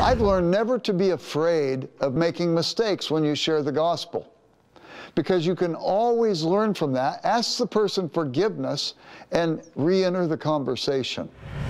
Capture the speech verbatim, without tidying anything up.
I've learned never to be afraid of making mistakes when you share the gospel, because you can always learn from that, ask the person forgiveness, and re-enter the conversation.